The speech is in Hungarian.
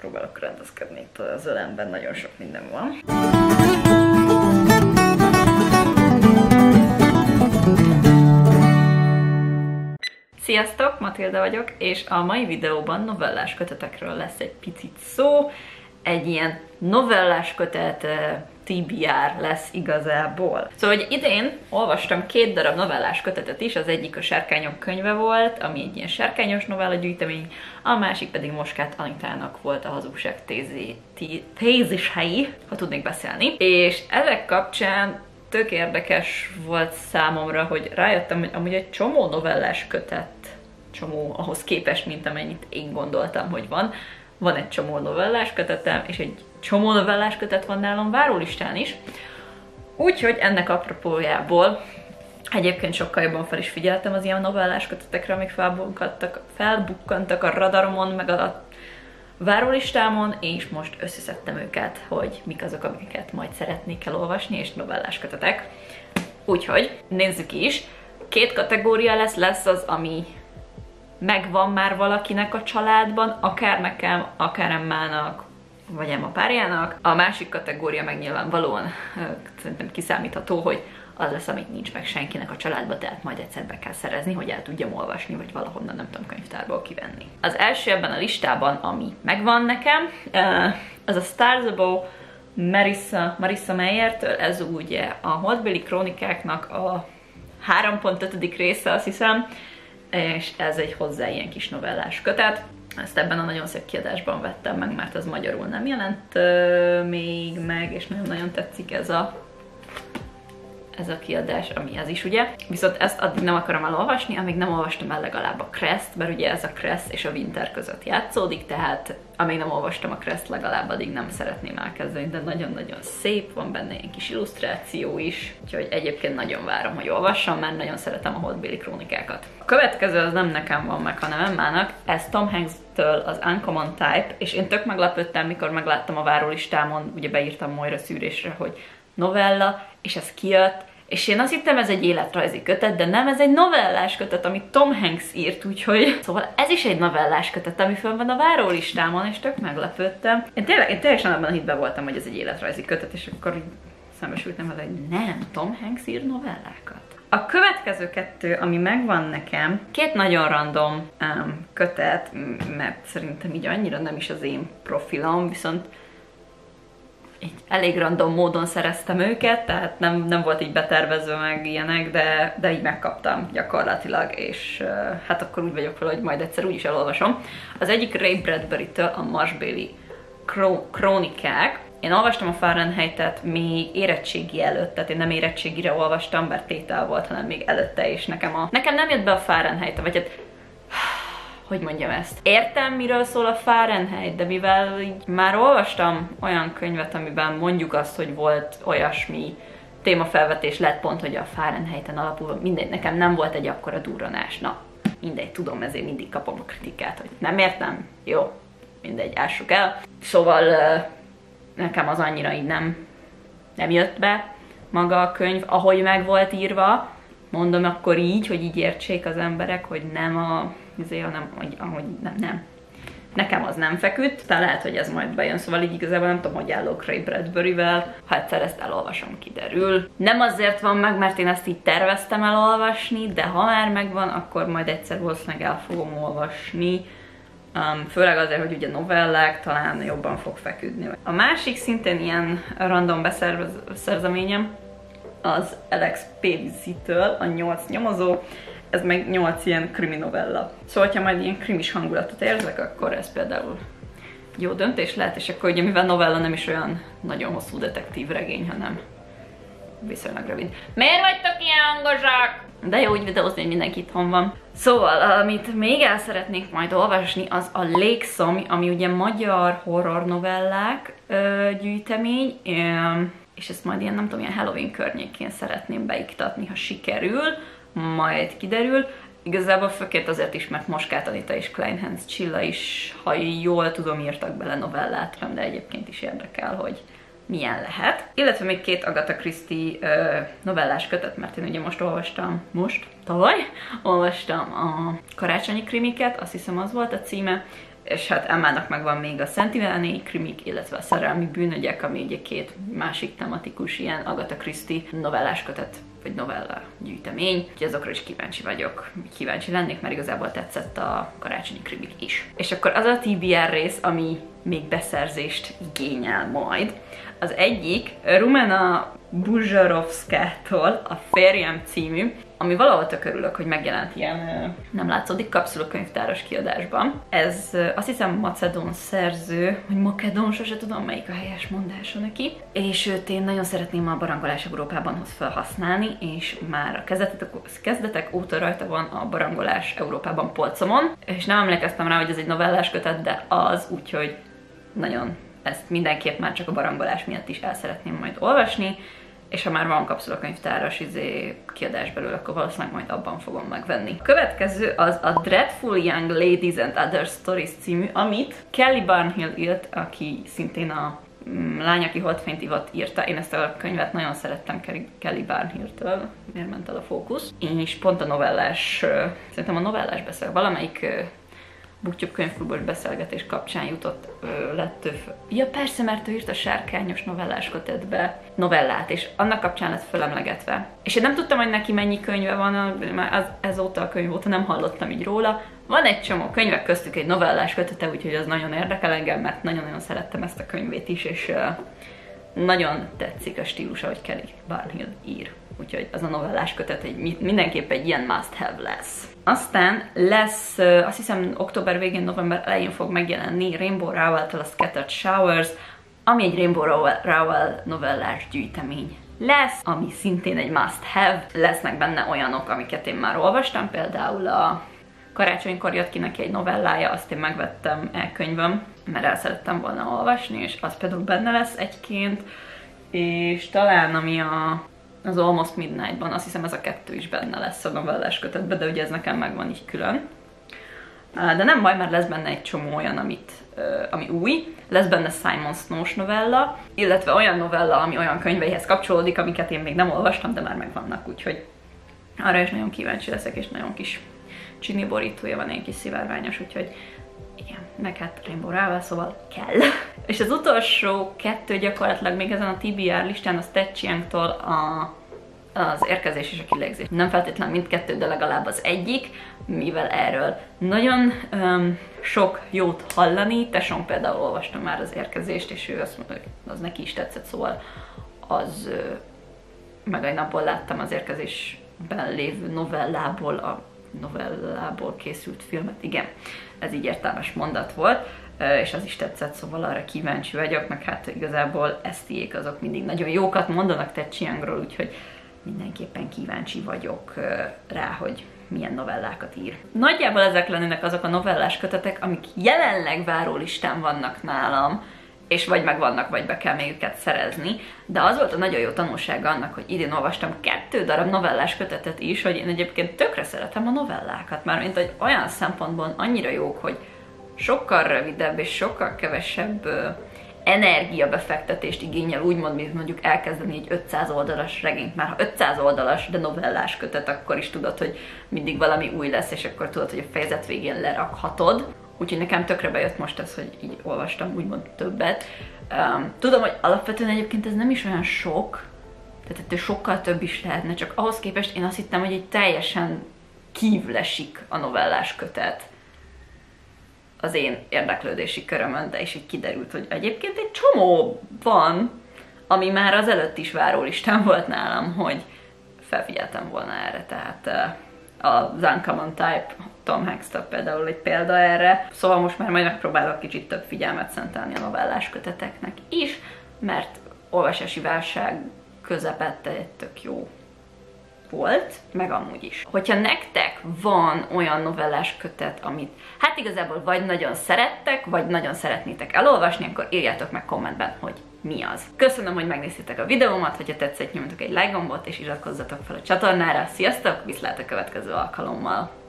Próbálok rendezkedni, itt az ölemben nagyon sok minden van. Sziasztok, Matilda vagyok, és a mai videóban novellás kötetekről lesz egy picit szó. Egy ilyen novellás kötet TBR lesz igazából. Szóval, hogy idén olvastam 2 darab novellás kötetet is, az egyik a Sárkányok könyve volt, ami egy ilyen sárkányos novella gyűjtemény, a másik pedig Moskát Anitának volt a Hazugság tézisei, ha tudnék beszélni. És ezek kapcsán tök érdekes volt számomra, hogy rájöttem, hogy amúgy egy csomó novellás kötet, csomó ahhoz képest, mint amennyit én gondoltam, hogy van. Van egy csomó novellás kötetem, és egy csomó novellás kötet van nálam várólistán is. Úgyhogy ennek apropójából egyébként sokkal jobban fel is figyeltem az ilyen novellás kötetekre, amik felbukkantak a radaromon, meg a várólistámon, és most összeszedtem őket, hogy mik azok, amiket majd szeretnék elolvasni, és novellás kötetek. Úgyhogy nézzük is. 2 kategória lesz az, ami megvan már valakinek a családban, akár nekem, akár Emmának, vagy Emma párjának. A másik kategória meg nyilvánvalóan szerintem kiszámítható, hogy az lesz, amit nincs meg senkinek a családban, tehát majd egyszer be kell szerezni, hogy el tudjam olvasni, vagy valahonnan, nem tudom, könyvtárból kivenni. Az első ebben a listában, ami megvan nekem, az a Stars Above Marissa Mayertől, ez ugye a Holdbéli Krónikáknak a 3.5. része, azt hiszem, és ez egy hozzá ilyen kis novellás kötet. Ezt ebben a nagyon szép kiadásban vettem meg, mert ez magyarul nem jelent még meg, és nagyon tetszik ez a kiadás, ami ez is, ugye. Viszont ezt addig nem akarom elolvasni, amíg nem olvastam el legalább a Crest, mert ugye ez a Crest és a Winter között játszódik, tehát amíg nem olvastam a Crest, legalább addig nem szeretném elkezdeni, de nagyon-nagyon szép, van benne egy kis illusztráció is, úgyhogy egyébként nagyon várom, hogy olvassam, mert nagyon szeretem a Holdbéli Krónikákat. A következő az nem nekem van meg, hanem Emmának, ez Tom Hanks-től az Uncommon Type, és én tök meglepődtem, mikor megláttam a várólistámon, ugye beírtam Moira szűrésre, hogy novella, és ez kijött, és én azt hittem, ez egy életrajzi kötet, de nem, ez egy novellás kötet, amit Tom Hanks írt, úgyhogy... Szóval ez is egy novellás kötet, ami fönn van a várólistámon, és tök meglepődtem. Én teljesen abban a hitben voltam, hogy ez egy életrajzi kötet, és akkor így szembesültem vele, hogy nem, Tom Hanks ír novellákat. A következő 2, ami megvan nekem, 2 nagyon random kötet, mert szerintem így annyira nem is az én profilom, viszont így elég random módon szereztem őket, tehát nem volt így betervezve meg ilyenek, de így megkaptam gyakorlatilag, és hát akkor úgy vagyok vele, hogy majd egyszer úgyis elolvasom. Az egyik Ray Bradbury-től a Marsbéli Krónikák. Én olvastam a Fahrenheit-et még érettségi előtt, tehát én nem érettségire olvastam, bár tétel volt, hanem még előtte, és nekem nem jött be a Fahrenheit, vagy hát hogy mondjam ezt. Értem, miről szól a Fahrenheit, de mivel így már olvastam olyan könyvet, amiben mondjuk azt, hogy volt olyasmi témafelvetés, lett pont, hogy a Fahrenheiten alapul, mindegy, nekem nem volt egy akkora durranás. Na, mindegy, tudom, ezért mindig kapom a kritikát, hogy nem értem, jó, mindegy, ássuk el. Szóval nekem az annyira így nem jött be maga a könyv, ahogy meg volt írva. Mondom akkor így, hogy így értsék az emberek, hogy nem ahogy nem. Nekem az nem feküdt, tehát lehet, hogy ez majd bejön, szóval így igazából nem tudom, hogy állok Ray Bradbury-vel, ha egyszer ezt elolvasom, kiderül. Nem azért van meg, mert én ezt így terveztem elolvasni, de ha már megvan, akkor majd egyszer valószínűleg el fogom olvasni. Főleg azért, hogy ugye novellák talán jobban fog feküdni. A másik szintén ilyen random beszerzeményem, az Alex Pavesi-től a 8 nyomozó, ez meg 8 ilyen krimi novella. Szóval, ha majd ilyen krimis hangulatot érzek, akkor ez például jó döntés lehet, és akkor ugye mivel novella nem is olyan nagyon hosszú detektív regény, hanem viszonylag rövid. Miért vagytok ilyen hangosak? De jó úgy videózni, hogy mindenki itthon van. Szóval, amit még el szeretnék majd olvasni, az a Légszomj, ami ugye magyar horror novellák gyűjtemény, és ezt majd ilyen, nem tudom, ilyen Halloween környékén szeretném beiktatni, ha sikerül, majd kiderül. Igazából főként azért is, mert Moskát Anita és Kleinhans Csilla is, ha jól tudom, írtak bele novellát, de egyébként is érdekel, hogy milyen lehet. Illetve még 2 Agatha Christie novellás kötet, mert én ugye tavaly olvastam a Karácsonyi krimiket, azt hiszem az volt a címe, és hát Emmának megvan még a Szentiváni krimik, illetve a Szerelmi bűnögyek, ami ugye két másik tematikus ilyen Agatha Christie novellás kötet, vagy novella gyűjtemény, úgyhogy azokra is kíváncsi vagyok, kíváncsi lennék, mert igazából tetszett a karácsonyi krimik is. És akkor az a TBR rész, ami még beszerzést igényel majd. Az egyik Rumena Buzsarovszkától a Férjem című, ami valahol tök örülök, hogy megjelent ilyen, nem látszódik, kapszulakönyvtáros kiadásban. Ez azt hiszem macedón szerző, vagy makedón, sose tudom melyik a helyes mondása neki. És őt én nagyon szeretném a Barangolás Európában felhasználni, és már a kezdetek óta rajta van a Barangolás Európában polcomon, és nem emlékeztem rá, hogy ez egy novellás kötet, de az, úgyhogy nagyon ezt mindenképp már csak a barangolás miatt is el szeretném majd olvasni, és ha már van kapszulakönyvtáras kiadás belőle, akkor valószínűleg majd abban fogom megvenni. A következő az a Dreadful Young Ladies and Other Stories című, amit Kelly Barnhill írt, aki szintén a Lány, aki holdfényt ivott írta. Én ezt a könyvet nagyon szerettem Kelly Barnhill-től, miért ment el a fókusz. És pont a novellás, szerintem a novellás beszél, valamelyik BookTube könyvklubos beszélgetés kapcsán jutott lett ő. Ja persze, mert ő írt a Sárkányos novellás kötetbe novellát, és annak kapcsán lett fölemlegetve. És én nem tudtam, hogy neki mennyi könyve van, már ezóta a könyv óta nem hallottam így róla. Van egy csomó könyvek, köztük egy novellás kötete, úgyhogy az nagyon érdekel engem, mert nagyon-nagyon szerettem ezt a könyvét is, és nagyon tetszik a stílusa, hogy Kelly Barnhill ír. Úgyhogy az a novellás kötet mindenképp egy ilyen must-have lesz. Aztán lesz, azt hiszem október végén, november elején fog megjelenni Rainbow Rowell-től a Scattered Showers, ami egy Rainbow Rowell novellás gyűjtemény lesz, ami szintén egy must-have. Lesznek benne olyanok, amiket én már olvastam, például a karácsonykor jött ki neki egy novellája, azt én megvettem e-könyvöm, mert el szerettem volna olvasni, és az például benne lesz egyként, és talán ami az Almost Midnight-ban, azt hiszem ez a kettő is benne lesz a novellás kötetben, de ugye ez nekem megvan így külön. De nem baj, mert lesz benne egy csomó olyan, ami új. Lesz benne Simon Snow-s novella, illetve olyan novella, ami olyan könyveihez kapcsolódik, amiket én még nem olvastam, de már megvannak, úgyhogy arra is nagyon kíváncsi leszek, és nagyon kis csini borítója van, egy kis szivárványos, úgyhogy igen, meg hát Rainbow Rowell, szóval kell. És az utolsó kettő gyakorlatilag még ezen a TBR listán az Ted Chiang-tól az Érkezés és a kilégzés. Nem feltétlenül mindkettő, de legalább az egyik, mivel erről nagyon sok jót hallani. Tesóm például olvasta már az Érkezést, és ő azt mondta, hogy az neki is tetszett, szóval az meg egy napból láttam az Érkezésben lévő novellából készült filmet, igen, ez így értelmes mondat volt, és az is tetszett, szóval arra kíváncsi vagyok, meg hát igazából esztiék azok mindig nagyon jókat mondanak Ted Chiangról, úgyhogy mindenképpen kíváncsi vagyok rá, hogy milyen novellákat ír. Nagyjából ezek lennének azok a novellás kötetek, amik jelenleg várólistán vannak nálam, és vagy megvannak, vagy be kell még őket szerezni, de az volt a nagyon jó tanulsága annak, hogy idén olvastam 2 darab novellás kötetet is, hogy én egyébként tökre szeretem a novellákat, mármint hogy olyan szempontból annyira jók, hogy sokkal rövidebb és sokkal kevesebb energiabefektetést igényel, úgymond, mint mondjuk elkezdeni egy 500 oldalas regényt. Már ha 500 oldalas, de novellás kötet, akkor is tudod, hogy mindig valami új lesz, és akkor tudod, hogy a fejezet végén lerakhatod. Úgyhogy nekem tökre bejött most ez, hogy így olvastam úgymond többet. Tudom, hogy alapvetően egyébként ez nem is olyan sok, tehát ettől sokkal több is lehetne, csak ahhoz képest én azt hittem, hogy egy teljesen kívül esik a novellás kötet az én érdeklődési körömön, de is így kiderült, hogy egyébként egy csomó van, ami már az előtt is várólistán volt nálam, hogy felfigyeltem volna erre, tehát az Uncommon Type Tom Hanks-től például egy példa erre, szóval most már majd megpróbálok kicsit több figyelmet szentelni a novellás köteteknek is, mert olvasási válság közepette tök jó volt, meg amúgy is. Hogyha nektek van olyan novellás kötet, amit hát igazából vagy nagyon szerettek, vagy nagyon szeretnétek elolvasni, akkor írjátok meg kommentben, hogy mi az. Köszönöm, hogy megnéztétek a videómat, hogyha tetszett, nyomjatok egy like gombot, és iratkozzatok fel a csatornára. Sziasztok, viszlát a következő alkalommal!